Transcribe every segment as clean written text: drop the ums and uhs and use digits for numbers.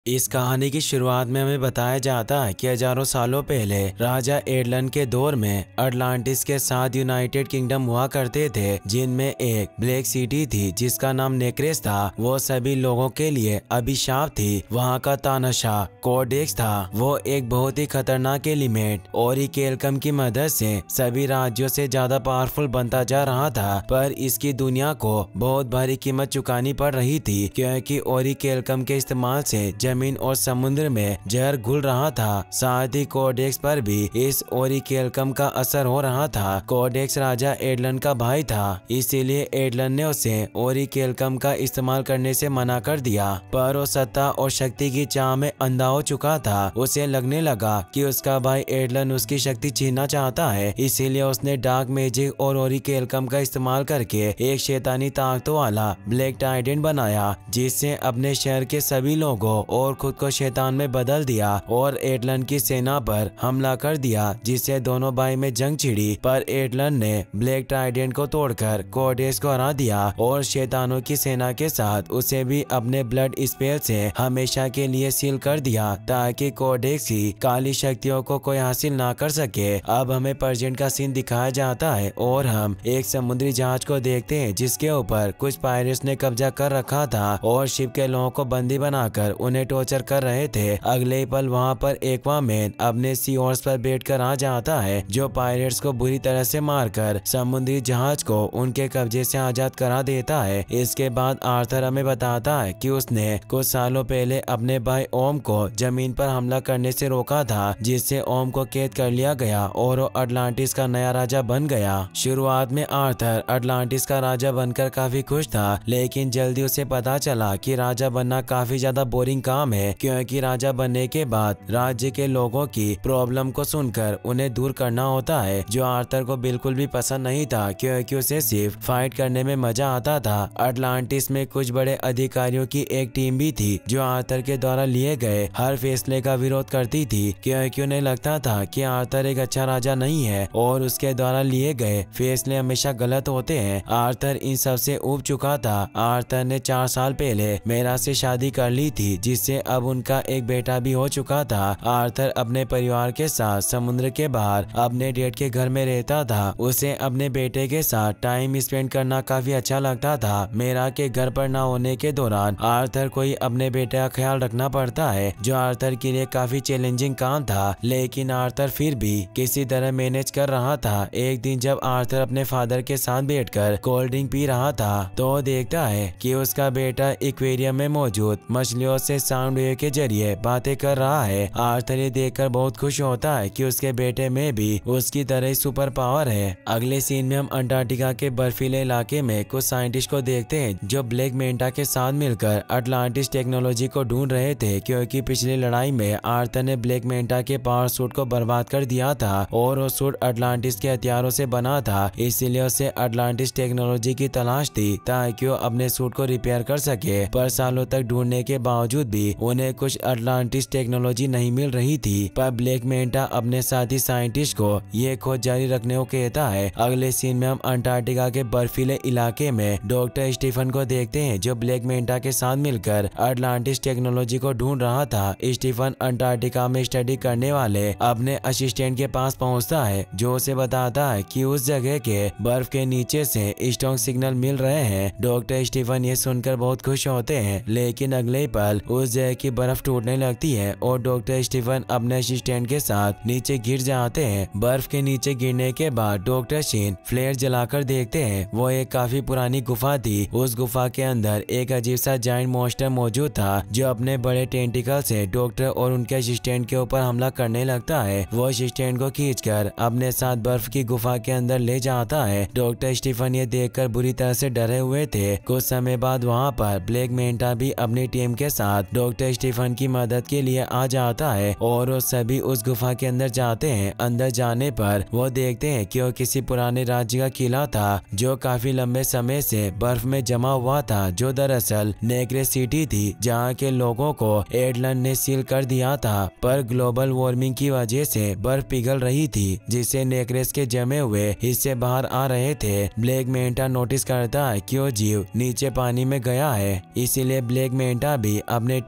इस कहानी की शुरुआत में हमें बताया जाता है कि हजारों सालों पहले राजा एडलन के दौर में अटलांटिस के 7 यूनाइटेड किंगडम हुआ करते थे, जिनमें एक ब्लैक सिटी थी जिसका नाम नेक्रेस था। वो सभी लोगों के लिए अभिशाप थी। वहाँ का तानाशाह कोडेक्स था। वो एक बहुत ही खतरनाक एलिमेंट ओरिकेलकम की मदद से सभी राज्यों से ज्यादा पावरफुल बनता जा रहा था, पर इसकी दुनिया को बहुत भारी कीमत चुकानी पड़ रही थी, क्योंकि ओरिकेलकम के इस्तेमाल से जमीन और समुद्र में जहर घुल रहा था। साथ ही कोडेक्स पर भी इस ओरिकेलकम का असर हो रहा था। कोडेक्स राजा एडलन का भाई था, इसीलिए एडलन ने उसे ओरिकेलकम का इस्तेमाल करने से मना कर दिया। पर वो सत्ता और शक्ति की चाह में अंधा हो चुका था। उसे लगने लगा कि उसका भाई एडलन उसकी शक्ति छीनना चाहता है, इसीलिए उसने डार्क मैजिक और ओरिकेलकम का इस्तेमाल करके एक शैतानी ताकतों वाला ब्लैक टाइडेंट बनाया, जिससे अपने शहर के सभी लोगों और खुद को शैतान में बदल दिया और एडलन की सेना पर हमला कर दिया, जिससे दोनों भाई में जंग छिड़ी। पर एडलन ने ब्लैक ट्राइडेंट को तोड़कर कोडेक्स को हरा दिया और शैतानों की सेना के साथ उसे भी अपने ब्लड स्पेल से हमेशा के लिए सील कर दिया, ताकि कोडेक्स की काली शक्तियों को कोई हासिल ना कर सके। अब हमें प्रेजेंट का सीन दिखाया जाता है और हम एक समुद्री जहाज को देखते हैं जिसके ऊपर कुछ पायरेट्स ने कब्जा कर रखा था और शिप के लोगों को बंदी बनाकर उन्हें टॉर्चर कर रहे थे। अगले ही पल वहाँ पर एक्वामैन अपने सी हॉर्स पर बैठकर आ जाता है, जो पायरेट्स को बुरी तरह से मारकर समुद्री जहाज को उनके कब्जे से आजाद करा देता है। इसके बाद आर्थर हमें बताता है कि उसने कुछ सालों पहले अपने भाई ओम को जमीन पर हमला करने से रोका था, जिससे ओम को कैद कर लिया गया और वो अटलांटिस का नया राजा बन गया। शुरुआत में आर्थर अटलांटिस का राजा बनकर काफी खुश था, लेकिन जल्दी उसे पता चला कि राजा बनना काफी ज्यादा बोरिंग काम है, क्योंकि राजा बनने के बाद राज्य के लोगों की प्रॉब्लम को सुनकर उन्हें दूर करना होता है, जो आर्थर को बिल्कुल भी पसंद नहीं था, क्योंकि उसे सिर्फ फाइट करने में मजा आता था। अटलांटिस में कुछ बड़े अधिकारियों की एक टीम भी थी जो आर्थर के द्वारा लिए गए हर फैसले का विरोध करती थी, क्योंकि उन्हें लगता था कि आर्थर एक अच्छा राजा नहीं है और उसके द्वारा लिए गए फैसले हमेशा गलत होते हैं। आर्थर इन सब से ऊब चुका था। आर्थर ने 4 साल पहले मेरा से शादी कर ली थी, जिससे अब उनका एक बेटा भी हो चुका था। आर्थर अपने परिवार के साथ समुद्र के बाहर अपने डैड के घर में रहता था। उसे अपने बेटे के साथ टाइम स्पेंड करना काफी अच्छा लगता था। मेरा के घर पर न होने के दौरान आर्थर को ही अपने बेटे का ख्याल रखना पड़ता है, जो आर्थर के लिए काफी चैलेंजिंग काम था, लेकिन आर्थर फिर भी किसी तरह मैनेज कर रहा था। एक दिन जब आर्थर अपने फादर के साथ बैठकर कोल्ड ड्रिंक पी रहा था, तो देखता है कि उसका बेटा एक्वेरियम में मौजूद मछलियों से साउंड वेव के जरिए बातें कर रहा है। आर्थर ये देखकर बहुत खुश होता है कि उसके बेटे में भी उसकी तरह सुपर पावर है। अगले सीन में हम अंटार्कटिका के बर्फीले इलाके में कुछ साइंटिस्ट को देखते हैं जो ब्लैक मेंटा के साथ मिलकर अटलांटिस टेक्नोलॉजी को ढूंढ रहे थे, क्योंकि पिछली लड़ाई में आर्थर ने ब्लैक मेंटा के पावर सूट को बर्बाद कर दिया था और वो सूट अटलांटिस के हथियारों से बना था, इसीलिए उसे अटलांटिस टेक्नोलॉजी की तलाश थी ताकि वो अपने सूट को रिपेयर कर सके। पर सालों तक ढूंढने के बावजूद भी उन्हें कुछ अटलांटिस टेक्नोलॉजी नहीं मिल रही थी। पर ब्लैक मेंटा अपने साथी साइंटिस्ट को ये खोज जारी रखने को कहता है। अगले सीन में हम अंटार्कटिका के बर्फीले इलाके में डॉक्टर स्टीफन को देखते हैं, जो ब्लैक मेंटा के साथ मिलकर अटलांटिस टेक्नोलॉजी को ढूंढ रहा था। स्टीफन अंटार्कटिका में स्टडी करने वाले अपने असिस्टेंट के पास पहुंचता है, जो उसे बताता है कि उस जगह के बर्फ के नीचे से स्ट्रॉन्ग सिग्नल मिल रहे हैं। डॉक्टर स्टीफन ये सुनकर बहुत खुश होते हैं, लेकिन अगले ही पल उस जगह की बर्फ टूटने लगती है और डॉक्टर स्टीफन अपने असिस्टेंट के साथ नीचे गिर जाते हैं। बर्फ के नीचे गिरने के बाद डॉक्टर शेन फ्लेयर जलाकर देखते हैं। वो एक काफी पुरानी गुफा थी। उस गुफा के अंदर एक अजीब सा जायंट मॉन्स्टर मौजूद था, जो अपने बड़े टेंटिकल से डॉक्टर और उनके असिस्टेंट के ऊपर हमला करने लगता है। वो असिस्टेंट को खींचकर अपने साथ बर्फ की गुफा के अंदर ले जाता है। डॉक्टर स्टीफन ये देखकर बुरी तरह से डरे हुए थे। कुछ समय बाद वहाँ पर ब्लैक मेंटा भी अपनी टीम के साथ डॉक्टर स्टीफन की मदद के लिए आ जाता है और वो सभी उस गुफा के अंदर जाते हैं। अंदर जाने पर वो देखते हैं कि वो किसी पुराने राज्य का किला था, जो काफी लंबे समय से बर्फ में जमा हुआ था, जो दरअसल नेक्रेस सिटी थी, जहाँ के लोगों को एडलन ने सील कर दिया था। पर ग्लोबल वार्मिंग की वजह से बर्फ पिघल रही थी, जिससे नेक्रेस के जमे हुए हिस्से बाहर आ रहे थे। ब्लैक मेंटा नोटिस करता है कि वो जीव नीचे पानी में गया है, इसीलिए ब्लैक मेंटा भी अपने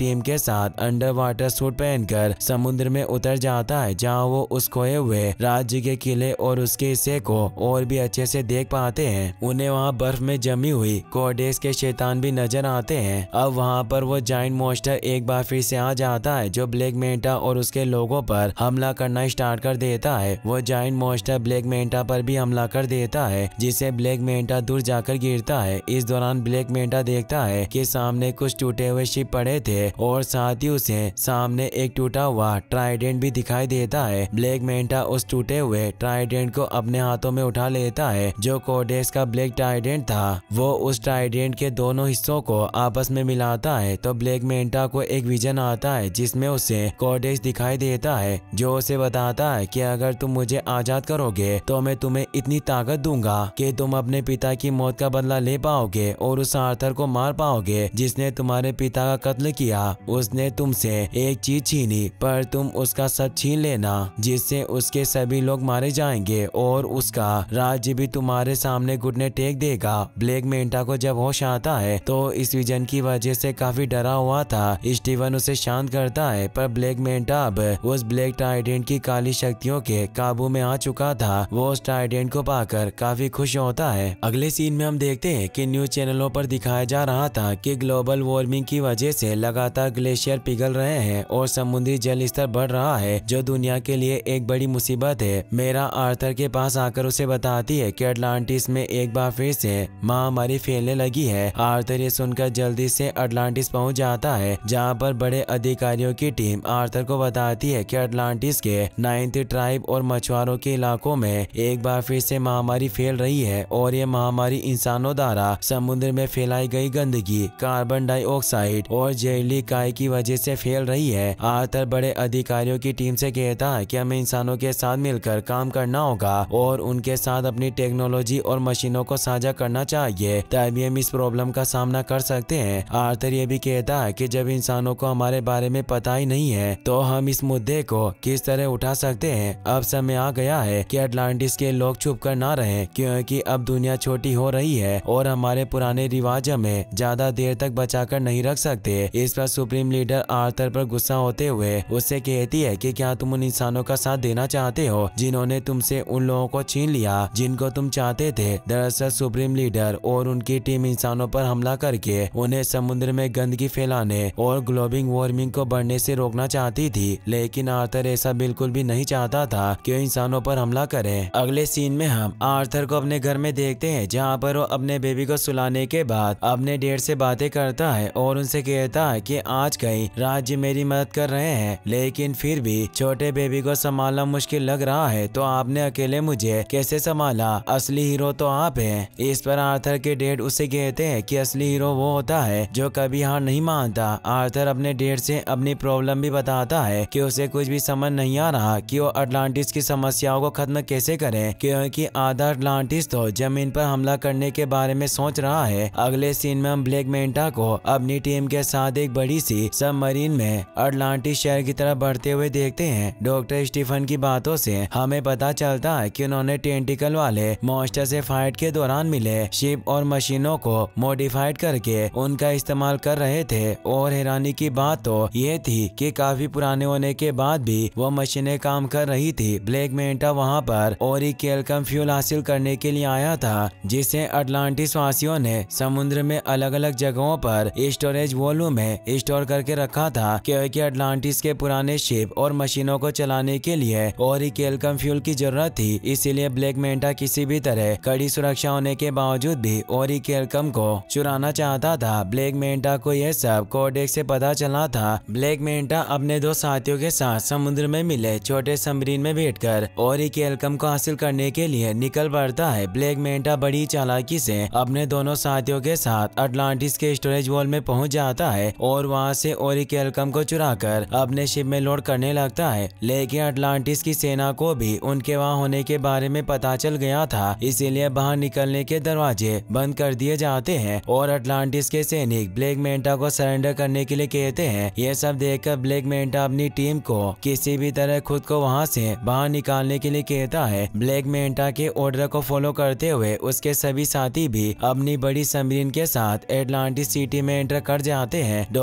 टीम के साथ अंडर वाटर सूट पहनकर समुद्र में उतर जाता है, जहाँ वो उस खोए हुए राज्य के किले और उसके हिस्से को और भी अच्छे से देख पाते हैं। उन्हें वहाँ बर्फ में जमी हुई कोडेक्स के शैतान भी नजर आते हैं। अब वहाँ पर वो जाइंट मॉन्स्टर एक बार फिर से आ जाता है, जो ब्लैक मेंटा और उसके लोगों पर हमला करना स्टार्ट कर देता है। वो जाइंट मॉन्स्टर ब्लैक मेंटा पर भी हमला कर देता है, जिससे ब्लैक मेंटा दूर जाकर गिरता है। इस दौरान ब्लैक मेंटा देखता है कि सामने कुछ टूटे हुए शिप पड़े थे और साथ ही उसे सामने एक टूटा हुआ ट्राइडेंट भी दिखाई देता है। ब्लैक मेंटा उस टूटे हुए ट्राइडेंट को अपने हाथों में उठा लेता है, जो कोडेक्स का ब्लैक ट्राइडेंट था। वो उस ट्राइडेंट के दोनों हिस्सों को आपस में मिलाता है तो ब्लैक मेंटा को एक विजन आता है, जिसमें उसे कोडेक्स दिखाई देता है, जो उसे बताता है कि अगर तुम मुझे आजाद करोगे तो मैं तुम्हें इतनी ताकत दूंगा कि तुम अपने पिता की मौत का बदला ले पाओगे और उस आर्थर को मार पाओगे जिसने तुम्हारे पिता का कत्ल किया। उसने तुमसे एक चीज छीनी, पर तुम उसका सब छीन लेना, जिससे उसके सभी लोग मारे जाएंगे और उसका राज्य भी तुम्हारे सामने घुटने टेक देगा। ब्लैक मेंटा को जब होश आता है तो इस विजन की वजह से काफी डरा हुआ था। स्टीवन उसे शांत करता है, पर ब्लैक मेंटा अब उस ब्लैक ट्राइडेंट की काली शक्तियों के काबू में आ चुका था। वो उस ट्राइडेंट को पाकर काफी खुश होता है। अगले सीन में हम देखते हैं कि न्यूज चैनलों पर दिखाया जा रहा था कि ग्लोबल वार्मिंग की वजह से लगातार ग्लेशियर पिघल रहे हैं और समुद्री जल स्तर बढ़ रहा है, जो दुनिया के लिए एक बड़ी मुसीबत है। मेरा आर्थर के पास आकर उसे बताती है कि अटलांटिस में एक बार फिर से महामारी फैलने लगी है। आर्थर ये सुनकर जल्दी से अटलांटिस पहुंच जाता है, जहां पर बड़े अधिकारियों की टीम आर्थर को बताती है कि अटलांटिस के 9th ट्राइब और मछुआरों के इलाकों में एक बार फिर से महामारी फैल रही है और ये महामारी इंसानों द्वारा समुद्र में फैलाई गई गंदगी, कार्बन डाइऑक्साइड और जहरीली काई की वजह से फैल रही है। आर्थर बड़े अधिकारियों की टीम से कहता है कि हमें इंसानों के साथ मिलकर काम करना होगा और उनके साथ अपनी टेक्नोलॉजी और मशीनों को साझा करना चाहिए, तभी हम इस प्रॉब्लम का सामना कर सकते हैं। आर्थर ये भी कहता है कि जब इंसानों को हमारे बारे में पता ही नहीं है तो हम इस मुद्दे को किस तरह उठा सकते हैं। अब समय आ गया है कि अटलांटिस के लोग चुप कर ना रहे, क्योंकि अब दुनिया छोटी हो रही है और हमारे पुराने रिवाज हमें ज्यादा देर तक बचाकर नहीं रख सकते। इस पर सुप्रीम लीडर आर्थर पर गुस्सा होते हुए उससे कहती है कि क्या तुम उन इंसानों का साथ देना चाहते हो जिन्होंने तुमसे उन लोगों को छीन लिया जिनको तुम चाहते थे। दरअसल सुप्रीम लीडर और उनकी टीम इंसानों पर हमला करके उन्हें समुद्र में गंदगी फैलाने और ग्लोबल वार्मिंग को बढ़ने से रोकना चाहती थी, लेकिन आर्थर ऐसा बिल्कुल भी नहीं चाहता था कि इंसानों पर हमला करे। अगले सीन में हम आर्थर को अपने घर में देखते हैं, जहाँ पर वो अपने बेबी को सुलाने के बाद अपने डैड से बातें करता है और उनसे कहता है कि आज कई राज्य मेरी मदद कर रहे हैं, लेकिन फिर भी छोटे बेबी को संभालना मुश्किल लग रहा है, तो आपने अकेले मुझे कैसे संभाला? असली हीरो तो आप हैं। इस पर आर्थर के डैड उससे कहते हैं कि असली हीरो वो होता है जो कभी हार नहीं मानता। आर्थर अपने डैड से अपनी प्रॉब्लम भी बताता है कि उसे कुछ भी समझ नहीं आ रहा कि वो अटलांटिस की समस्याओं को खत्म कैसे करें, क्योंकि आधा अटलांटिस तो जमीन पर हमला करने के बारे में सोच रहा है। अगले सीन में हम ब्लैक मेंटा को अपनी टीम के साथ एक बड़ी सी सबमरीन में अटलांटिस शहर की तरफ बढ़ते हुए देखते हैं। डॉक्टर स्टीफन की बातों से हमें पता चलता है कि उन्होंने टेंटिकल वाले मॉन्स्टर से फाइट के दौरान मिले शिप और मशीनों को मॉडिफाइड करके उनका इस्तेमाल कर रहे थे, और हैरानी की बात तो ये थी कि काफी पुराने होने के बाद भी वो मशीनें काम कर रही थी। ब्लैक मेंटा वहाँ पर ओरिकेल्कम फ्यूल हासिल करने के लिए आया था, जिसे अटलांटिस वासियों ने समुद्र में अलग अलग जगहों पर स्टोरेज वॉल्यूम में स्टोर करके रखा था, क्योंकि अटलांटिस के पुराने शिप और मशीनों को चलाने के लिए ओरिकेल्कम फ्यूल की जरूरत थी। इसीलिए ब्लैक मेंटा किसी भी तरह कड़ी सुरक्षा होने के बावजूद भी ओरिकेल्कम को चुराना चाहता था। ब्लैक मेंटा को यह सब कोडेक्स से पता चला था। ब्लैक मेंटा अपने दो साथियों के साथ समुद्र में मिले छोटे सबमरीन में बैठकर ओरिकेल्कम को हासिल करने के लिए निकल पड़ता है। ब्लैक मेंटा बड़ी चालाकी से अपने दोनों साथियों के साथ अटलांटिस के स्टोरेज वॉल में पहुंच जाता है और वहां से ओरिकेल्कम को चुराकर अपने शिप में लोड करने लगता है, लेकिन अटलांटिस की सेना को भी उनके वहां होने के बारे में पता चल गया था, इसीलिए बाहर निकलने के दरवाजे बंद कर दिए जाते हैं और अटलांटिस के सैनिक ब्लैक मेंटा को सरेंडर करने के लिए कहते हैं। यह सब देखकर ब्लैक मेंटा अपनी टीम को किसी भी तरह खुद को वहां से बाहर निकालने के लिए कहता है। ब्लैक मेंटा के ऑर्डर को फॉलो करते हुए उसके सभी साथी भी अपनी बड़ी सबमरीन के साथ एटलांटिस सिटी में एंटर कर जाते हैं।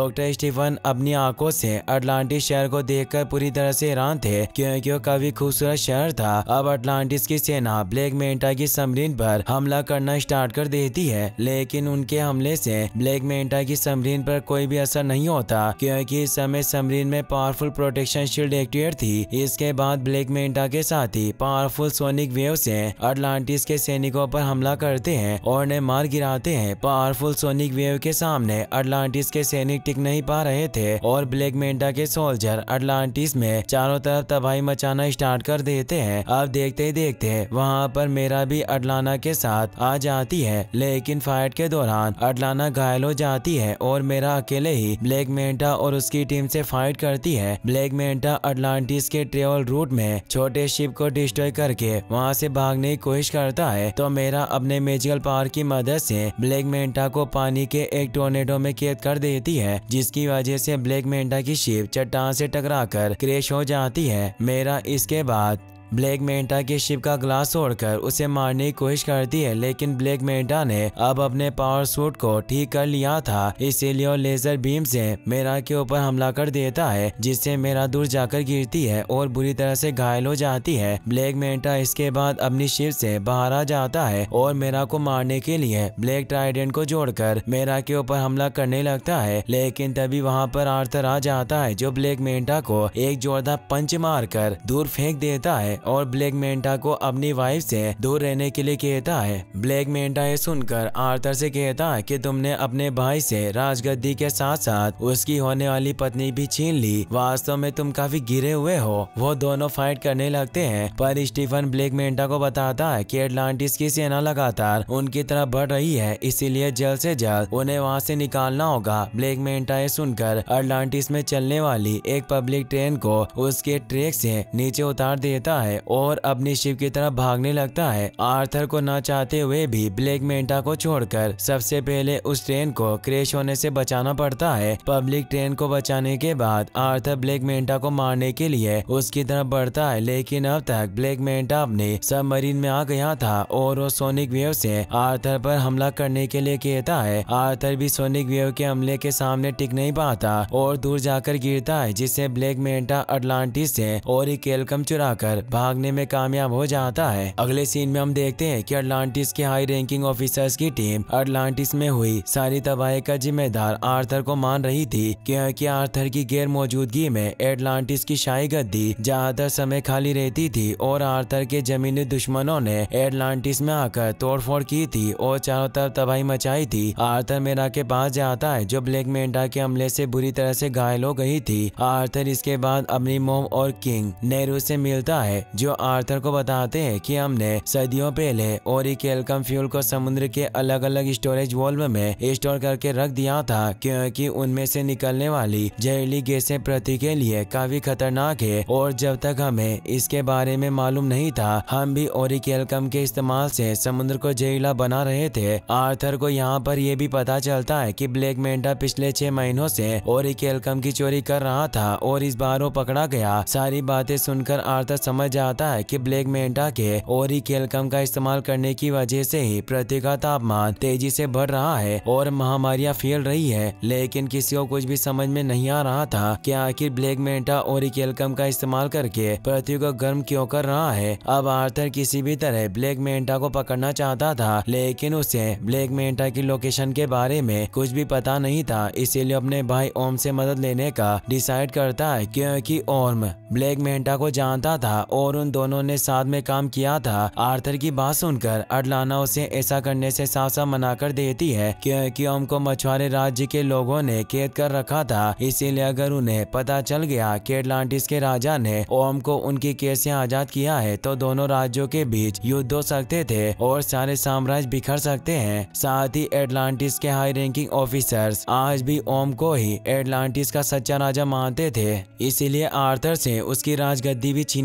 डॉक्टर स्टीफन अपनी आंखों से अटलांटिस शहर को देखकर पूरी तरह से हैरान थे, क्योंकि वो काफी खूबसूरत शहर था। अब अटलांटिस की सेना ब्लैक मेंटा की सबमरीन पर हमला करना स्टार्ट कर देती है, लेकिन उनके हमले से ब्लैक मेंटा की सबमरीन पर कोई भी असर नहीं होता, क्योंकि इस समय सबमरीन में पावरफुल प्रोटेक्शन शील्ड एक्टिवेट थी। इसके बाद ब्लैक मेंटा के साथी पावरफुल सोनिक वेव से अटलांटिस के सैनिकों पर हमला करते हैं और उन्हें मार गिराते हैं। पावरफुल सोनिक वेव के सामने अटलांटिस के सैनिक टिक नहीं पा रहे थे और ब्लैक मेंटा के सोल्जर अटलांटिस में चारों तरफ तबाही मचाना स्टार्ट कर देते हैं। अब देखते ही देखते वहां पर मेरा भी अटलाना के साथ आ जाती है, लेकिन फाइट के दौरान अटलाना घायल हो जाती है और मेरा अकेले ही ब्लैक मेंटा और उसकी टीम से फाइट करती है। ब्लैक मेंटा अटलांटिस के ट्रेवल रूट में छोटे शिप को डिस्ट्रॉय करके वहां से भागने की कोशिश करता है, तो मेरा अपने मैजिकल पावर की मदद से ब्लैक मेंटा को पानी के एक टोर्नेडो में कैद कर देती है, जिसकी वजह से ब्लैक मेंटा की शिप चट्टान से टकराकर क्रैश हो जाती है। मेरा इसके बाद ब्लैक मेंटा के शिप का ग्लास तोड़कर उसे मारने की कोशिश करती है, लेकिन ब्लैक मेंटा ने अब अपने पावर सूट को ठीक कर लिया था, इसीलिए वो लेजर बीम से मेरा के ऊपर हमला कर देता है, जिससे मेरा दूर जाकर गिरती है और बुरी तरह से घायल हो जाती है। ब्लैक मेंटा इसके बाद अपनी शिप से बाहर आ जाता है और मेरा को मारने के लिए ब्लैक ट्राइडेंट को जोड़कर मेरा के ऊपर हमला करने लगता है, लेकिन तभी वहाँ पर आर्थर आ जाता है, जो ब्लैक मेंटा को एक जोरदार पंच मारकर दूर फेंक देता है और ब्लैक मेंटा को अपनी वाइफ से दूर रहने के लिए कहता है। ब्लैक मेंटा ये सुनकर आर्थर से कहता है कि तुमने अपने भाई से राजगद्दी के साथ साथ उसकी होने वाली पत्नी भी छीन ली, वास्तव में तुम काफी गिरे हुए हो। वो दोनों फाइट करने लगते हैं, पर स्टीफन ब्लैक मेंटा को बताता है कि अटलांटिस की सेना लगातार उनकी तरफ बढ़ रही है, इसीलिए जल्द से जल्द उन्हें वहाँ से निकालना होगा। ब्लैक मेंटा ये सुनकर अटलांटिस में चलने वाली एक पब्लिक ट्रेन को उसके ट्रैक से नीचे उतार देता है और अपनी शिप की तरफ भागने लगता है। आर्थर को न चाहते हुए भी ब्लैक मेंटा को छोड़कर सबसे पहले उस ट्रेन को क्रैश होने से बचाना पड़ता है। पब्लिक ट्रेन को बचाने के बाद आर्थर ब्लैक मेंटा को मारने के लिए उसकी तरफ बढ़ता है, लेकिन अब तक ब्लैक मेंटा अपने सबमरीन में आ गया था और वो सोनिक वेव से आर्थर पर हमला करने के लिए कहता है। आर्थर भी सोनिक वेव के हमले के सामने टिक नहीं पाता और दूर जाकर गिरता है, जिससे ब्लैक मेंटा अटलांटिस से और ही केलकम चुराकर भागने में कामयाब हो जाता है। अगले सीन में हम देखते हैं कि अटलांटिस के हाई रैंकिंग ऑफिसर्स की टीम अटलांटिस में हुई सारी तबाही का जिम्मेदार आर्थर को मान रही थी, क्योंकि आर्थर की गैर मौजूदगी में अटलांटिस की शाही गद्दी ज्यादातर समय खाली रहती थी और आर्थर के जमीनी दुश्मनों ने अटलांटिस में आकर तोड़फोड़ की थी और चारों तरफ तबाही मचाई थी। आर्थर मेरा के पास जाता है, जो ब्लैक मेंटा के हमले से बुरी तरह से घायल हो गई थी। आर्थर इसके बाद अपनी मोम और किंग नेहरू से मिलता है, जो आर्थर को बताते हैं कि हमने सदियों पहले ओरिकेलकम फ्यूल को समुद्र के अलग अलग स्टोरेज वॉल्व में स्टोर करके रख दिया था, क्योंकि उनमें से निकलने वाली जहरीली गैसें पृथ्वी के लिए काफी खतरनाक है और जब तक हमें इसके बारे में मालूम नहीं था, हम भी ओरिकेलकम के इस्तेमाल से समुद्र को जहरीला बना रहे थे। आर्थर को यहाँ पर यह भी पता चलता है कि ब्लैक मेंटा पिछले 6 महीनों से ओरिकेलकम की चोरी कर रहा था और इस बार वो पकड़ा गया। सारी बातें सुनकर आर्थर समझ जाता है कि ब्लैक मेंटा के ओरिकेलकम का इस्तेमाल करने की वजह से ही पृथ्वी का तापमान तेजी से बढ़ रहा है और महामारियां फैल रही है, लेकिन किसी को कुछ भी समझ में नहीं आ रहा था कि आखिर ब्लैक मेंटा ओरिकेलकम का इस्तेमाल करके पृथ्वी को गर्म क्यों कर रहा है। अब आर्थर किसी भी तरह ब्लैक मेंटा को पकड़ना चाहता था, लेकिन उसे ब्लैक मेंटा की लोकेशन के बारे में कुछ भी पता नहीं था, इसीलिए अपने भाई ओम से मदद लेने का डिसाइड करता है, क्योंकि ओम ब्लैक मेंटा को जानता था और उन दोनों ने साथ में काम किया था। आर्थर की बात सुनकर अटलाना उसे ऐसा करने से साफ साफ मना कर देती है, क्योंकि ओम को मछुआरे राज्य के लोगों ने कैद कर रखा था, इसीलिए अगर उन्हें पता चल गया कि अटलांटिस के राजा ने ओम को उनकी कैद से आजाद किया है, तो दोनों राज्यों के बीच युद्ध हो सकते थे और सारे साम्राज्य बिखर सकते हैं। साथ ही अटलांटिस के हाई रैंकिंग ऑफिसर्स आज भी ओम को ही अटलांटिस का सच्चा राजा मानते थे, इसीलिए आर्थर से उसकी राजगद्दी भी छीनी जा सकती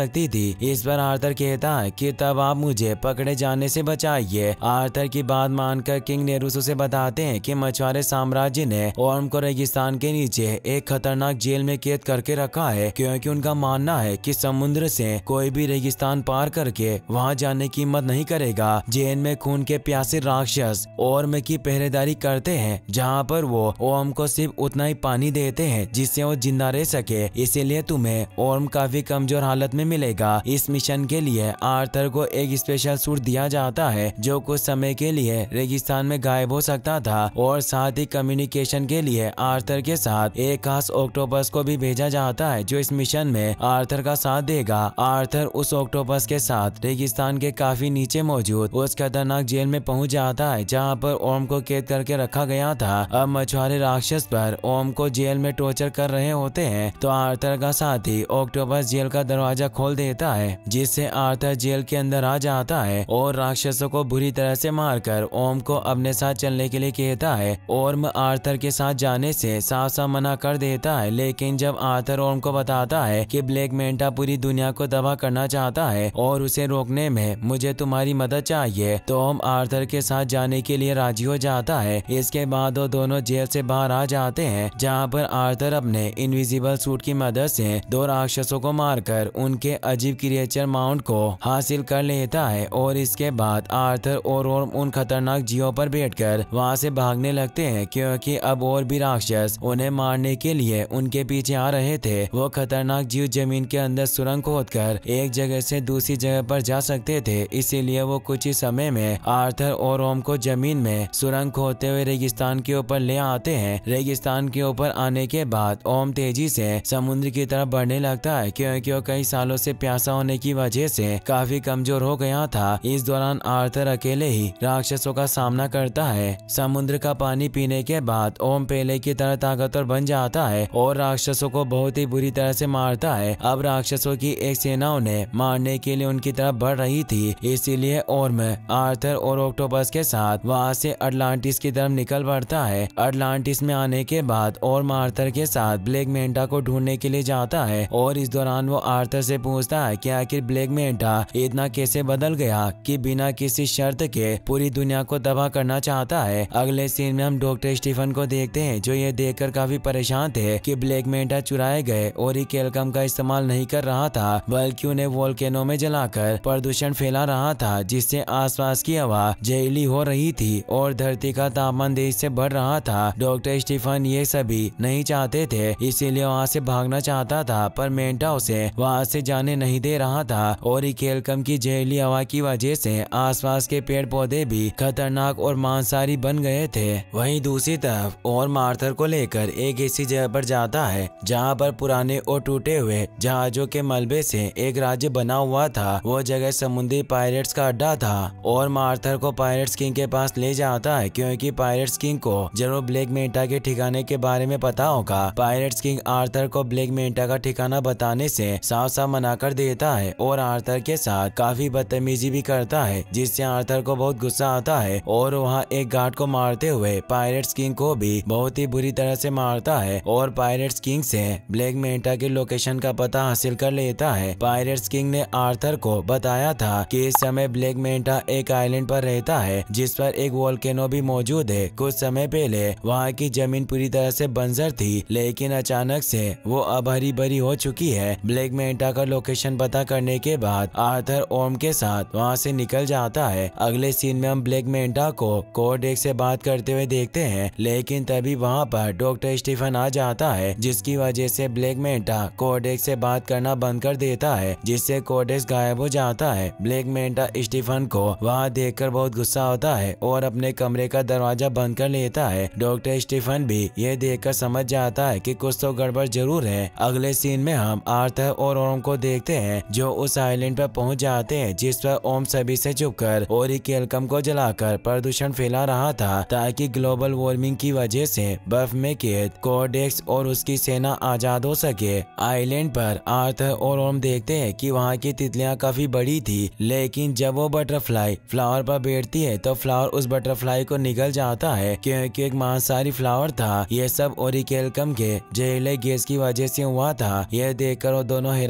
लगती थी। इस पर आर्थर कहता है कि तब आप मुझे पकड़े जाने से बचाइए। आर्थर की बात मानकर किंग नेरुस उसे बताते हैं कि मछुआरे साम्राज्य ने ओर्म को रेगिस्तान के नीचे एक खतरनाक जेल में कैद करके रखा है, क्योंकि उनका मानना है कि समुद्र से कोई भी रेगिस्तान पार करके वहां जाने की हिम्मत नहीं करेगा। जेल में खून के प्यासे राक्षस ओर्म की पहरेदारी करते हैं, जहां पर वो ओर्म को सिर्फ उतना ही पानी देते हैं जिससे वो जिंदा रह सके। इसीलिए तुम्हें ओर्म काफी कमजोर हालत में मिलेगा। इस मिशन के लिए आर्थर को एक स्पेशल सूट दिया जाता है जो कुछ समय के लिए रेगिस्तान में गायब हो सकता था, और साथ ही कम्युनिकेशन के लिए आर्थर के साथ एक खास ऑक्टोपस को भी भेजा जाता है जो इस मिशन में आर्थर का साथ देगा। आर्थर उस ऑक्टोपस के साथ रेगिस्तान के काफी नीचे मौजूद उस खतरनाक जेल में पहुंच जाता है जहां पर ओर्म को कैद करके रखा गया था। अब मछुआरे राक्षस पर ओर्म को जेल में टॉर्चर कर रहे होते हैं तो आर्थर का साथी ऑक्टोपस जेल का दरवाजा खोल देता है, जिससे आर्थर जेल के अंदर आ जाता है और राक्षसों को बुरी तरह से मारकर ओर्म को अपने साथ चलने के लिए कहता है। ओर्म आर्थर के साथ जाने से साफ साफ मना कर देता है, लेकिन जब आर्थर ओर्म को बताता है कि ब्लैक मेंटा पूरी दुनिया को तबाह करना चाहता है और उसे रोकने में मुझे तुम्हारी मदद चाहिए, तो ओर्म आर्थर के साथ जाने के लिए राजी हो जाता है। इसके बाद वो दोनों जेल से बाहर आ जाते हैं, जहां पर आर्थर अपने इनविजिबल सूट की मदद से दो राक्षसों को मारकर उनके अजीब क्रिएचर माउंट को हासिल कर लेता है। और इसके बाद आर्थर और ओर्म उन खतरनाक जीवों पर बैठकर वहां से भागने लगते हैं, क्योंकि अब और भी राक्षस उन्हें मारने के लिए उनके पीछे आ रहे थे। वो खतरनाक जीव जमीन के अंदर सुरंग खोदकर एक जगह से दूसरी जगह पर जा सकते थे, इसीलिए वो कुछ ही समय में आर्थर और ओर्म को जमीन में सुरंग खोदते हुए रेगिस्तान के ऊपर ले आते हैं। रेगिस्तान के ऊपर आने के बाद ओर्म तेजी से समुद्र की तरफ बढ़ने लगता है, क्योंकि वो कई सालों से प्यासा होने की वजह से काफी कमजोर हो गया था। इस दौरान आर्थर अकेले ही राक्षसों का सामना करता है। समुद्र का पानी पीने के बाद ओर्म पहले की तरह ताकतवर बन जाता है और राक्षसों को बहुत ही बुरी तरह से मारता है। अब राक्षसों की एक सेना उन्हें मारने के लिए उनकी तरफ बढ़ रही थी, इसीलिए ओर्म आर्थर और ऑक्टोपस के साथ वहां से अटलांटिस की तरफ निकल पड़ता है। अटलांटिस में आने के बाद ओर्म आर्थर के साथ ब्लैक मेंटा को ढूंढने के लिए जाता है, और इस दौरान वो आर्थर से पूछता है कि आखिर ब्लैक मेंटा इतना कैसे बदल गया कि बिना किसी शर्त के पूरी दुनिया को तबाह करना चाहता है। अगले सीन में हम डॉक्टर स्टीफन को देखते हैं, जो ये देखकर काफी परेशान थे कि ब्लैक मेंटा चुराए गए और कैल्कम का इस्तेमाल नहीं कर रहा था, बल्कि उन्हें वोल्केनो में जलाकर प्रदूषण फैला रहा था, जिससे आसपास की हवा जहरीली हो रही थी और धरती का तापमान तेजी से बढ़ रहा था। डॉक्टर स्टीफन ये सभी नहीं चाहते थे, इसीलिए वहाँ से भागना चाहता था, पर मेंटा उसे वहाँ से जाने नहीं दे रहा था। और कैल्कम की जहरीली हवा की वजह से आसपास के पेड़ पौधे भी खतरनाक और मांसाहारी बन गए थे। वहीं दूसरी तरफ ओर्म आर्थर को लेकर एक ऐसी जगह पर जाता है जहाँ पर पुराने और टूटे हुए जहाजों के मलबे से एक राज्य बना हुआ था। वो जगह समुद्री पायरेट्स का अड्डा था। ओर्म आर्थर को पायरेट्स किंग के पास ले जाता है, क्योंकि पायरेट्स किंग को जरूर ब्लैक मेंटा के ठिकाने के बारे में पता होगा। पायरेट्स किंग आर्थर को ब्लैक मेंटा का ठिकाना बताने से साफ साफ मना कर देता है और आर्थर के साथ काफी बदतमीजी भी करता है, जिससे आर्थर को बहुत गुस्सा आता है और वहाँ एक गार्ड को मारते हुए पायरेट्स किंग को भी बहुत ही बुरी तरह से मारता है और पायरेट्स किंग से ब्लैक मेंटा के लोकेशन का पता हासिल कर लेता है। पायरेट्स किंग ने आर्थर को बताया था कि इस समय ब्लैक मेंटा एक आइलैंड पर रहता है जिस पर एक वोल्केनो भी मौजूद है। कुछ समय पहले वहाँ की जमीन पूरी तरह से बंजर थी, लेकिन अचानक से वो अब हरी भरी हो चुकी है। ब्लैक मेंटा का लोकेशन पता करने के बाद आर्थर ओर्म के साथ वहाँ से निकल जाता है। अगले सीन में हम ब्लैक मेंटा को कोडेक्स से बात करते हुए देखते हैं, लेकिन तभी वहाँ पर डॉक्टर स्टीफन आ जाता है, जिसकी वजह से ब्लैक मेंटा कोडेक्स से बात करना बंद कर देता है, जिससे कोडेक्स गायब हो जाता है। ब्लैक मेंटा स्टीफन को वहाँ देखकर बहुत गुस्सा होता है और अपने कमरे का दरवाजा बंद कर लेता है। डॉक्टर स्टीफन भी यह देखकर समझ जाता है कि कुछ तो गड़बड़ जरूर है। अगले सीन में हम आर्थर और ओर्म को देखते हैं, जो उस आइलैंड पर पहुंच जाते हैं जिस पर ओर्म सभी से छुपकर और कैल्कम को जलाकर प्रदूषण फैला रहा था, ताकि ग्लोबल वार्मिंग की वजह से बर्फ में कैद कोडेक्स और उसकी सेना आजाद हो सके। आइलैंड पर आर्थर और ओर्म देखते हैं कि वहाँ की तितलियां काफी बड़ी थी, लेकिन जब वो बटरफ्लाई फ्लावर पर बैठती है तो फ्लावर उस बटरफ्लाई को निगल जाता है, क्योंकि एक मांसाहारी फ्लावर था। ये सब ओरिकेल्कम के जहरीले गैस की वजह से हुआ था। यह देखकर वो दोनों हैरान होते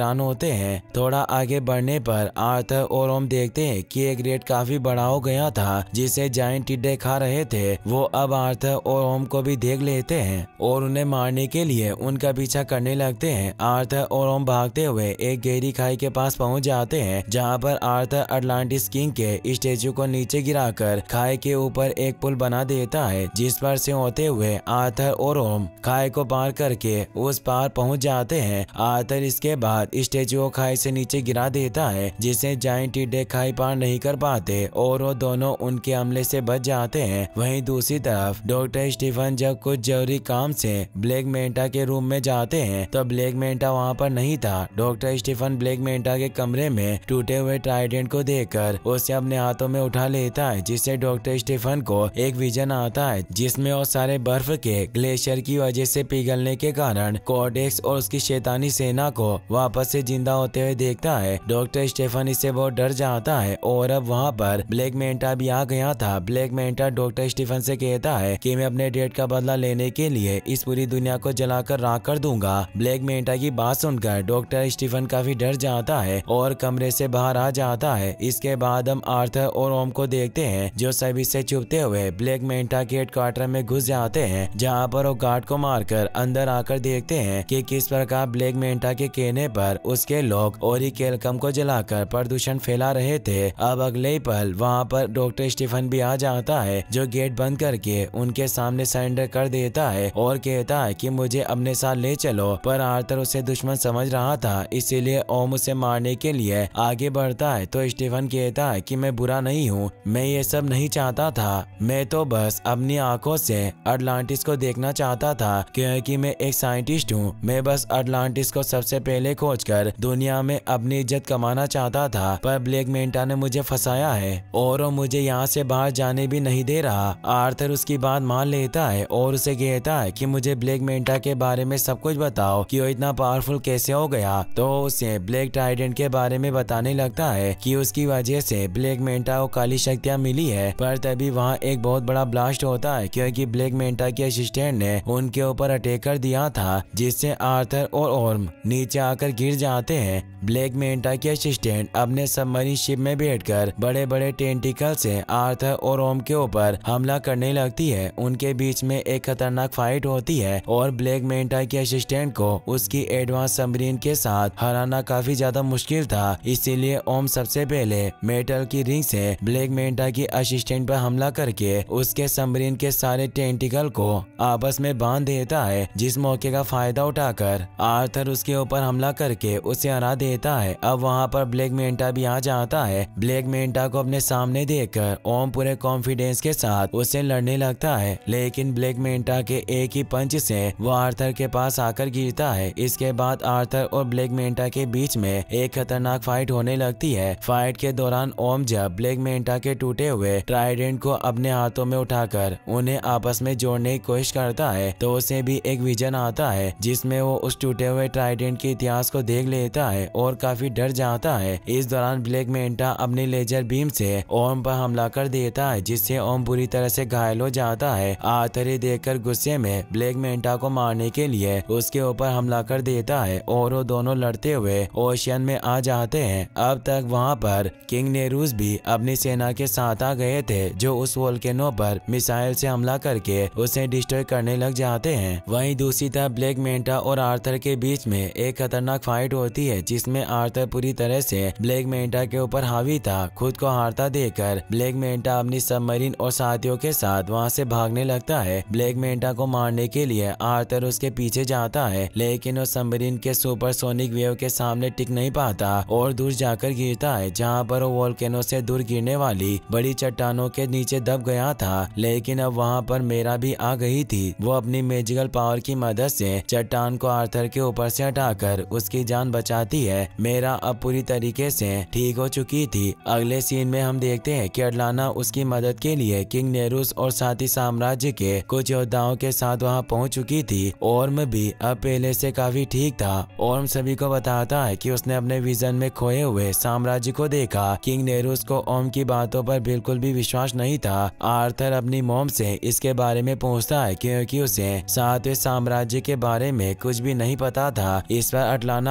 जाते हैं। थोड़ा आगे बढ़ने पर आर्थर और ओम देखते हैं कि एक रेड काफी बड़ा हो गया था जिसे जायंट टिड्डे खा रहे थे। वो अब आर्थर और ओम को भी देख लेते हैं और उन्हें मारने के लिए उनका पीछा करने लगते हैं। आर्थर और ओम भागते हुए एक गहरी खाई के पास पहुंच जाते हैं जहां पर आर्थर अटलांटिस किंग के स्टेचू को नीचे गिराकर खाई के ऊपर एक पुल बना देता है, जिस पर से होते हुए आर्थर और ओम खाई को पार करके उस पार पहुंच जाते हैं। आर्थर इसके बाद स्टेचू को खाई से नीचे गिरा देता है जिससे जायंट टिड्डे खाई पार नहीं कर पाते और वो दोनों उनके हमले से बच जाते हैं। वहीं दूसरी तरफ डॉक्टर स्टीफन जब कुछ जरूरी काम से ब्लैक मेंटा के रूम में जाते हैं तो ब्लैक मेंटा वहां पर नहीं था। डॉक्टर स्टीफन ब्लैक मेंटा के कमरे में टूटे हुए ट्राइडेंट को देखकर उसे अपने हाथों में उठा लेता है, जिससे डॉक्टर स्टीफन को एक विजन आता है जिसमें वो सारे बर्फ के ग्लेशियर की वजह से पिघलने के कारण कोडेक्स और उसकी शैतानी सेना को वापस से जिंदा होते हुए देखता है। डॉक्टर स्टीफन इससे बहुत डर जाता है और अब वहाँ पर ब्लैक मेंटा भी आ गया था। ब्लैक मेंटा डॉक्टर स्टीफन से कहता है कि मैं अपने डेड का बदला लेने के लिए इस पूरी दुनिया को जलाकर राख कर दूंगा। ब्लैक मेंटा की बात सुनकर डॉक्टर स्टीफन काफी डर जाता है और कमरे से बाहर आ जाता है। इसके बाद हम आर्थर और ओम को देखते हैं जो सभी से छुपते हुए ब्लैक मेंटा के हेडक्वार्टर में घुस जाते हैं, जहाँ पर वो गार्ड को मारकर अंदर आकर देखते हैं कि किस प्रकार ब्लैक मेंटा के कहने पर उसके लोग ओरिकेलकम को जलाकर प्रदूषण फैला रहे थे। अब अगले ही पल वहाँ पर डॉक्टर स्टीफन भी आ जाता है जो गेट बंद करके उनके सामने सरेंडर कर देता है और कहता है कि मुझे अपने साथ ले चलो। पर आर्थर उसे दुश्मन समझ रहा था, इसीलिए ओम उसे मारने के लिए आगे बढ़ता है तो स्टीफन कहता है कि मैं बुरा नहीं हूँ, मैं ये सब नहीं चाहता था, मैं तो बस अपनी आंखों से अटलांटिस को देखना चाहता था क्योंकि मैं एक साइंटिस्ट हूँ। मैं बस अटलांटिस को सबसे पहले खोजकर दुनिया में अपनी इज्जत कमाना चाहता था, पर ब्लैक मेंटा ने मुझे फंसाया है और वो मुझे यहाँ से बाहर जाने भी नहीं दे रहा। आर्थर उसकी बात मान लेता है और उसे कहता है कि मुझे ब्लैक मेंटा के बारे में सब कुछ बताओ कि वो इतना पावरफुल कैसे हो गया। तो उसे ब्लैक ट्राइडेंट के बारे में बताने लगता है कि उसकी वजह से ब्लैक मेंटा को काली शक्तियाँ मिली है। पर तभी वहाँ एक बहुत बड़ा ब्लास्ट होता है क्योंकि ब्लैक मेंटा के असिस्टेंट ने उनके ऊपर अटैक कर दिया था, जिससे आर्थर और ओर्म नीचे आकर गिर जाते हैं। ब्लैक मेंटा के असिस्टेंट अपने सबमरीन शिप में बैठकर बड़े बड़े टेंटिकल से आर्थर और ओम के ऊपर हमला करने लगती है। उनके बीच में एक खतरनाक फाइट होती है और ब्लैक मेंटा के असिस्टेंट को उसकी एडवांस सबमरीन के साथ हराना काफी ज्यादा मुश्किल था, इसीलिए ओम सबसे पहले मेटल की रिंग से ब्लैक मेंटा की असिस्टेंट पर हमला करके उसके सबमरीन के सारे टेंटिकल को आपस में बांध देता है, जिस मौके का फायदा उठाकर आर्थर उसके ऊपर हमला करके उसे हरा देता है। अब वहाँ पर ब्लैक मेंटा भी आ जाता है। ब्लैक मेंटा को अपने सामने देखकर ओम पूरे कॉन्फिडेंस के साथ उससे लड़ने लगता है, लेकिन ब्लैक मेंटा के एक ही पंच से वो आर्थर के पास आकर गिरता है। इसके बाद आर्थर और ब्लैक मेंटा के बीच में एक खतरनाक फाइट होने लगती है। फाइट के दौरान ओम जब ब्लैक मेंटा के टूटे हुए ट्राइडेंट को अपने हाथों में उठाकर उन्हें आपस में जोड़ने की कोशिश करता है तो उसे भी एक विजन आता है जिसमें वो उस टूटे हुए ट्राइडेंट के इतिहास को देख लेता है और काफी डर जाता है। इस दौरान ब्लैक मेंटा अपने लेजर बीम से ओम पर हमला कर देता है, जिससे ओम बुरी तरह से घायल हो जाता है। आर्थर ये देखकर गुस्से में ब्लैक मेंटा को मारने के लिए उसके ऊपर हमला कर देता है और वो दोनों लड़ते हुए ओशियन में आ जाते हैं। अब तक वहाँ पर किंग नेरूस भी अपनी सेना के साथ आ गए थे जो उस वोल्केनो पर मिसाइल से हमला करके उसे डिस्ट्रॉय करने लग जाते हैं। वहीं दूसरी तरफ ब्लैक मेंटा और आर्थर के बीच में एक खतरनाक फाइट होती है जिसमें आर्थर पूरी तरह से ब्लैक मेंटा के ऊपर हावी था। खुद को हारता देखकर ब्लैक मेंटा अपनी सबमरीन और साथियों के साथ वहां से भागने लगता है। ब्लैक मेंटा को मारने के लिए आर्थर उसके पीछे जाता है, लेकिन वो सबमरीन के सुपरसोनिक वेव के सामने टिक नहीं पाता और दूर जाकर गिरता है, जहाँ पर वो वोल्केनो से दूर गिरने वाली बड़ी चट्टानों के नीचे दब गया था। लेकिन अब वहाँ पर मेरा भी आ गई थी। वो अपनी मैजिकल पावर की मदद से चट्टान को आर्थर के ऊपर से हटाकर उसकी जान बचाती है। मेरा अब पूरी तरीके से ठीक हो चुकी थी। अगले सीन में हम देखते हैं कि अटलाना उसकी मदद के लिए किंग नेरूस और साथी साम्राज्य के कुछ योद्धाओं के साथ वहां पहुंच चुकी थी। ओर्म भी अब पहले से काफी ठीक था। ओर्म सभी को बताता है कि उसने अपने विजन में खोए हुए साम्राज्य को देखा। किंग नेरूस को ओर्म की बातों पर बिल्कुल भी विश्वास नहीं था। आर्थर अपनी मॉम से इसके बारे में पूछता है क्योंकि उसे सातवें साम्राज्य के बारे में कुछ भी नहीं पता था। इस पर अटलाना आर्थर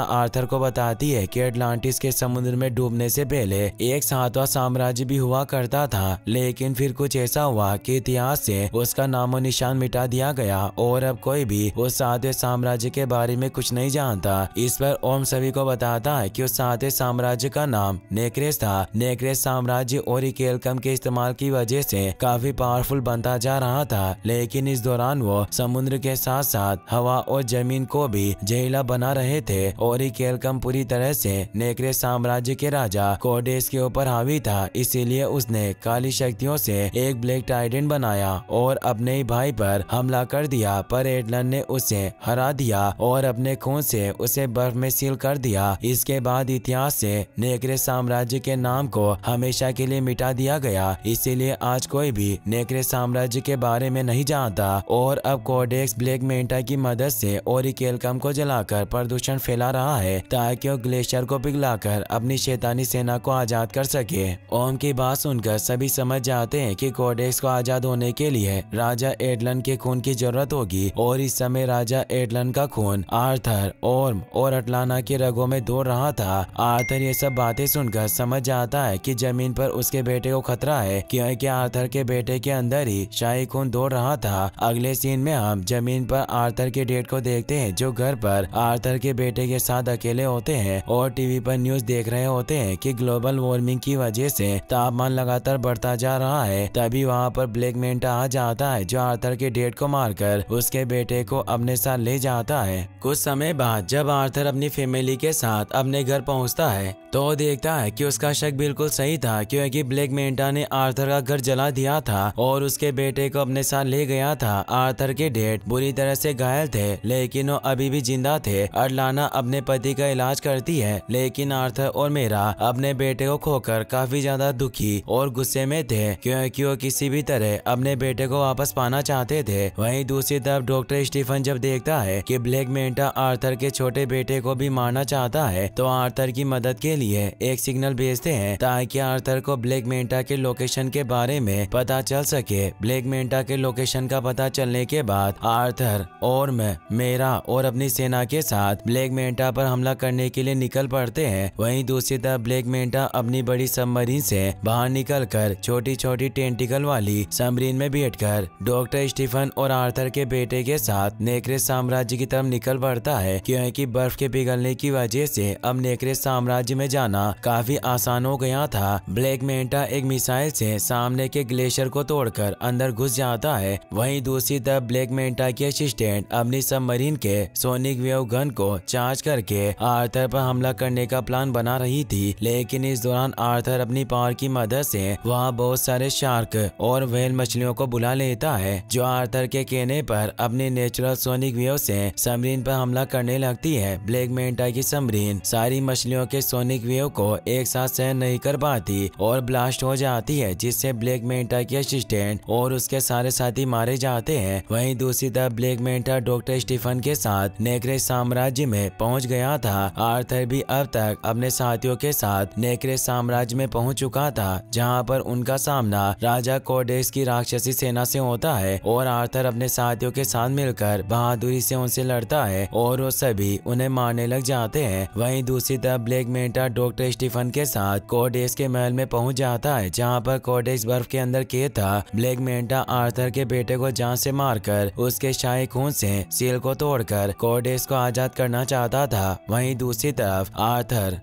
को बताती है कि अटलांटिस के समुद्र में डूबने से पहले एक 7वां साम्राज्य भी हुआ करता था, लेकिन फिर कुछ ऐसा हुआ कि इतिहास से उसका नामो निशान मिटा दिया गया और अब कोई भी उस 7वें साम्राज्य के बारे में कुछ नहीं जानता। इस पर ओम सभी को बताता है कि उस 7वें साम्राज्य का नाम नेक्रेस था। नेक्रेस साम्राज्य ओरिकेलकम के इस्तेमाल की वजह से काफी पावरफुल बनता जा रहा था, लेकिन इस दौरान वो समुद्र के साथ साथ हवा और जमीन को भी जहरीला बना रहे थे। ओरिकेलकम पूरी तरह से नेक्रेस साम्राज्य के राजा कोडेस के ऊपर हावी था, इसीलिए उसने काली शक्तियों से एक ब्लैक टाइडेंट बनाया और अपने ही भाई पर हमला कर दिया, पर एडलन ने उसे हरा दिया और अपने खून से उसे बर्फ में सील कर दिया। इसके बाद इतिहास से नेक्रेस साम्राज्य के नाम को हमेशा के लिए मिटा दिया गया, इसीलिए आज कोई भी नेक्रेस साम्राज्य के बारे में नहीं जानता। और अब कोडेक्स ब्लैक मेंटा की मदद से ओरिकेलकम को जलाकर प्रदूषण फैला रहा है ताकि वो ग्लेशियर को पिघलाकर अपनी शैतानी सेना को आजाद कर सके। ओम की बात सुनकर सभी समझ जाते हैं कि कोडेक्स को आजाद होने के लिए राजा एडलन के खून की जरूरत होगी और इस समय राजा एडलन का खून आर्थर, ओर्म और अटलाना की रगों में दौड़ रहा था। आर्थर ये सब बातें सुनकर समझ जाता है कि जमीन पर उसके बेटे को खतरा है, क्योंकि आर्थर के बेटे के अंदर ही शाही खून दौड़ रहा था। अगले सीन में हम जमीन पर आर्थर के डेड को देखते हैं, जो घर पर आर्थर के बेटे के साथ अकेले होते हैं और टीवी पर न्यूज देख रहे होते हैं कि ग्लोबल वार्मिंग की वजह से तापमान लगातार बढ़ता जा रहा है। तभी वहाँ पर ब्लैक मेंटा आ जाता है, जो आर्थर के डेड को मारकर उसके बेटे को अपने साथ ले जाता है। कुछ समय बाद जब आर्थर अपनी फैमिली के साथ अपने घर पहुँचता है तो देखता है कि उसका शक बिल्कुल सही था, क्योंकि ब्लैक मेंटा ने आर्थर का घर जला दिया था और उसके बेटे को अपने साथ ले गया था। आर्थर के डेड बुरी तरह से घायल थे, लेकिन वो अभी भी जिंदा थे। अटलाना अपने पति का इलाज करती है, लेकिन आर्थर और मेरा अपने बेटे को खोकर काफी ज्यादा दुखी और गुस्से में थे, क्योंकि वो किसी भी तरह अपने बेटे को वापस पाना चाहते थे। वहीं दूसरी तरफ डॉक्टर स्टीफन जब देखता है कि ब्लैक मेंटा आर्थर के छोटे बेटे को भी मारना चाहता है, तो आर्थर की मदद के लिए एक सिग्नल भेजते हैं ताकि आर्थर को ब्लैक मेंटा के लोकेशन के बारे में पता चल सके। ब्लैक मेंटा के लोकेशन का पता चलने के बाद आर्थर और मेरा और अपनी सेना के साथ ब्लैक मेंटा पर हमला करने के लिए निकल पड़ते हैं। वहीं दूसरी तरफ ब्लैक मेंटा अपनी बड़ी सबमरीन से बाहर निकलकर छोटी छोटी टेंटिकल वाली सबमरीन में बैठकर डॉक्टर स्टीफन और आर्थर के बेटे के साथ नेक्रेस साम्राज्य की तरफ निकल पड़ता है, क्योंकि बर्फ के पिघलने की वजह से अब नेक्रेस साम्राज्य में जाना काफी आसान हो गया था। ब्लैक मेंटा एक मिसाइल से सामने के ग्लेशियर को तोड़कर अंदर घुस जाता है। वहीं दूसरी तरफ ब्लैक मेंटा की असिस्टेंट अपनी सबमरीन के सोनिक वेव गन को चार्ज करके आर्थर पर हमला करने का प्लान बना रही थी, लेकिन इस दौरान आर्थर अपनी पावर की मदद से वहाँ बहुत सारे शार्क और व्हेल मछलियों को बुला लेता है, जो आर्थर के कहने पर अपनी नेचुरल सोनिक वेव से सबमरीन पर हमला करने लगती है। ब्लैक मेंटा की सबमरीन सारी मछलियों के सोनिक वेव को एक साथ सहन नहीं कर पाती और ब्लास्ट हो जाती है, जिससे ब्लैक मेंटा की असिस्टेंट और उसके सारे साथी मारे जाते हैं। वहीं दूसरी तरफ ब्लैक मेंटा डॉक्टर स्टीफन के साथ नेक्रेस साम्राज्य में पहुंच गया था। आर्थर भी अब तक अपने साथियों के साथ नेक्रेस साम्राज्य में पहुंच चुका था, जहां पर उनका सामना राजा कोडेक्स की राक्षसी सेना से होता है और आर्थर अपने साथियों के साथ मिलकर बहादुरी से उनसे लड़ता है और वो सभी उन्हें मारने लग जाते हैं। वहीं दूसरी तरफ ब्लैक मेंटा डॉक्टर स्टीफन के साथ कोडेक्स के महल में पहुंच जाता है, जहां पर कोडेक्स बर्फ के अंदर कैद था। ब्लैक मेंटा आर्थर के बेटे को जान से मारकर उसके शाही खून से सील को तोड़कर कोडेक्स को आजाद करना चाहता था। वहीं दूसरी तरफ आर्थर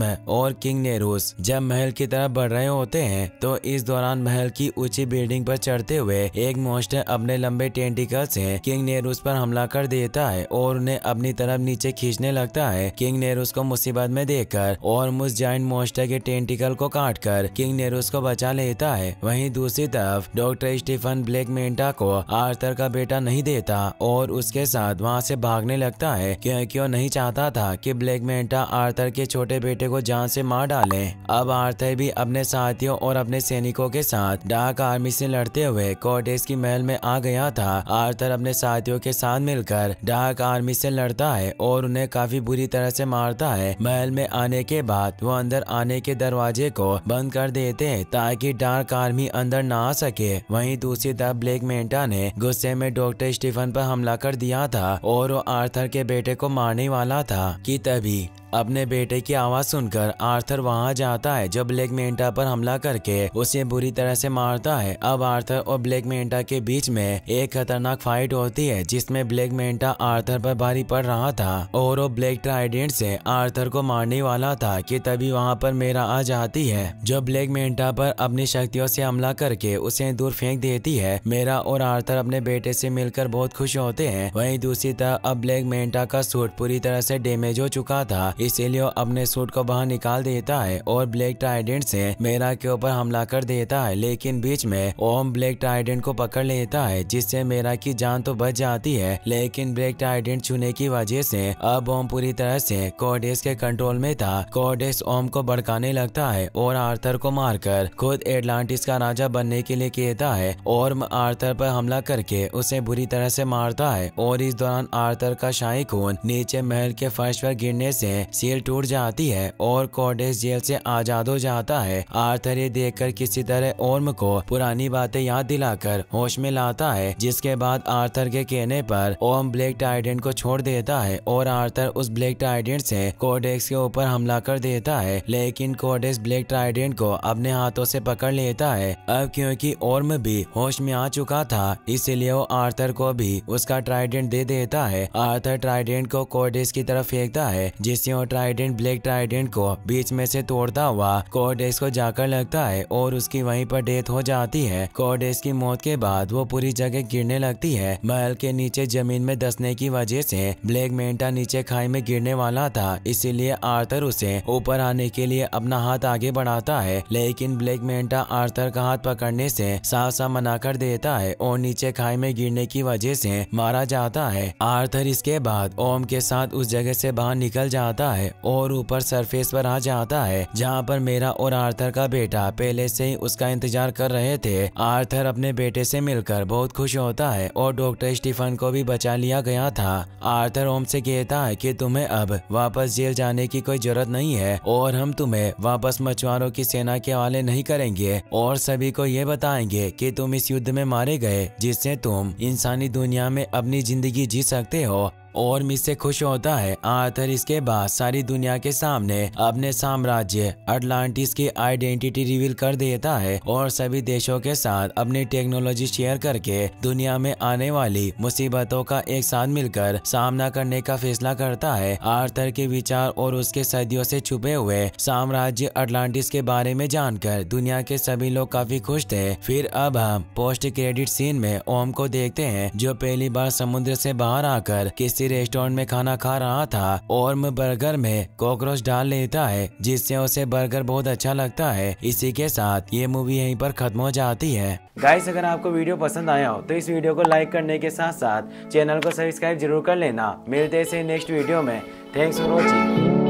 और किंग नेरूस जब महल की तरफ बढ़ रहे होते हैं, तो इस दौरान महल की ऊंची बिल्डिंग पर चढ़ते हुए एक मॉन्स्टर अपने लंबे टेंटिकल से किंग नेरूस पर हमला कर देता है और उन्हें अपनी तरफ नीचे खींचने लगता है। किंग नेरूस को मुसीबत में देखकर और उस जायंट मॉन्स्टर के टेंटिकल को काटकर किंग नेरूस को बचा लेता है। वहीं दूसरी तरफ डॉक्टर स्टीफन ब्लैक मेंटा को आर्थर का बेटा नहीं देता और उसके साथ वहां से भागने लगता है, क्योंकि वो नहीं चाहता था कि ब्लैक मेंटा आर्थर के छोटे बेटे को जान से मार डाले। अब आर्थर भी अपने साथियों और अपने सैनिकों के साथ डार्क आर्मी से लड़ते हुए कोडेक्स की महल में आ गया था। आर्थर अपने साथियों के साथ मिलकर डार्क आर्मी से लड़ता है और उन्हें काफी बुरी तरह से मारता है। महल में आने के बाद वो अंदर आने के दरवाजे को बंद कर देते हैं ताकि डार्क आर्मी अंदर ना आ सके। वहीं दूसरी तरफ ब्लैक मेंटा ने गुस्से में डॉक्टर स्टीफन पर हमला कर दिया था और वो आर्थर के बेटे को मारने वाला था कि तभी अपने बेटे की आवाज सुनकर आर्थर वहां जाता है जो ब्लैक मेंटा पर हमला करके उसे बुरी तरह से मारता है। अब आर्थर और ब्लैक मेंटा के बीच में एक खतरनाक फाइट होती है जिसमें ब्लैक मेंटा आर्थर पर भारी पड़ रहा था और वो ब्लैक ट्राइडेंट से आर्थर को मारने वाला था कि तभी वहां पर मेरा आ जाती है जो ब्लैक मेंटा पर अपनी शक्तियों से हमला करके उसे दूर फेंक देती है। मेरा और आर्थर अपने बेटे से मिलकर बहुत खुश होते हैं। वहीं दूसरी तरफ अब ब्लैक मेंटा का सूट पूरी तरह से डैमेज हो चुका था, इसीलिए वो अपने सूट को बाहर निकाल देता है और ब्लैक ट्राइडेंट से मेरा के ऊपर हमला कर देता है। लेकिन बीच में ओम ब्लैक ट्राइडेंट को पकड़ लेता है जिससे मेरा की जान तो बच जाती है, लेकिन ब्लैक ट्राइडेंट छूने की वजह से अब ओम पूरी तरह से कोडेस के कंट्रोल में था। कोडेस ओम को भड़काने लगता है और आर्थर को मारकर खुद एटलांटिस का राजा बनने के लिए कहता है और आर्थर पर हमला करके उसे बुरी तरह से मारता है और इस दौरान आर्थर का शाही खून नीचे महल के फर्श पर गिरने से सील टूट जाती है और कोडेस जेल से आजाद हो जाता है। आर्थर ये देखकर किसी तरह ओर्म को पुरानी बातें याद दिलाकर होश में लाता है, जिसके बाद आर्थर के कहने पर ओम ब्लैक ट्राइडेंट को छोड़ देता है और आर्थर उस ब्लैक ट्राइडेंट से कोडेस के ऊपर हमला कर देता है। लेकिन कोडेस ब्लैक ट्राइडेंट को अपने हाथों से पकड़ लेता है। अब क्योंकि ओर्म भी होश में आ चुका था इसलिए वो आर्थर को भी उसका ट्राइडेंट दे देता है। आर्थर ट्राइडेंट को कोडेस की तरफ फेंकता है जिससे वो ट्राइडेंट ब्लैक ट्राइडेंट को बीच में से तोड़ता हुआ कोडेस को जाकर लगता है और उसकी वहीं पर डेथ हो जाती है। कोडेस की मौत के बाद वो पूरी जगह गिरने लगती है। महल के नीचे जमीन में धंसने की वजह से ब्लैक मेंटा नीचे खाई में गिरने वाला था, इसीलिए आर्थर उसे ऊपर आने के लिए अपना हाथ आगे बढ़ाता है, लेकिन ब्लैक मेंटा आर्थर का हाथ पकड़ने से साफ साफ मना कर देता है और नीचे खाई में गिरने की वजह से मारा जाता है। आर्थर इसके बाद ओम के साथ उस जगह से बाहर निकल जाता है और ऊपर सरफेस पर आ जाता है जहाँ पर मेरा और आर्थर का बेटा पहले से ही उसका इंतजार कर रहे थे। आर्थर अपने बेटे से मिलकर बहुत खुश होता है और डॉक्टर स्टीफन को भी बचा लिया गया था। आर्थर ओम से कहता है कि तुम्हें अब वापस जेल जाने की कोई जरूरत नहीं है और हम तुम्हें वापस मछुआरों की सेना के हवाले नहीं करेंगे और सभी को ये बताएंगे कि तुम इस युद्ध में मारे गए जिससे तुम इंसानी दुनिया में अपनी जिंदगी जी सकते हो। और इससे खुश होता है। आर्थर इसके बाद सारी दुनिया के सामने अपने साम्राज्य अटलांटिस की आइडेंटिटी रिवील कर देता है और सभी देशों के साथ अपनी टेक्नोलॉजी शेयर करके दुनिया में आने वाली मुसीबतों का एक साथ मिलकर सामना करने का फैसला करता है। आर्थर के विचार और उसके सदियों से छुपे हुए साम्राज्य अटलांटिस के बारे में जानकर दुनिया के सभी लोग काफी खुश थे। फिर अब हम पोस्ट क्रेडिट सीन में ओम को देखते हैं जो पहली बार समुद्र से बाहर आकर किसी रेस्टोरेंट में खाना खा रहा था और बर्गर में कॉकरोच डाल लेता है जिससे उसे बर्गर बहुत अच्छा लगता है। इसी के साथ ये मूवी यहीं पर खत्म हो जाती है। गाइस, अगर आपको वीडियो पसंद आया हो तो इस वीडियो को लाइक करने के साथ साथ चैनल को सब्सक्राइब जरूर कर लेना। मिलते हैं नेक्स्ट वीडियो में। Thanks for watching.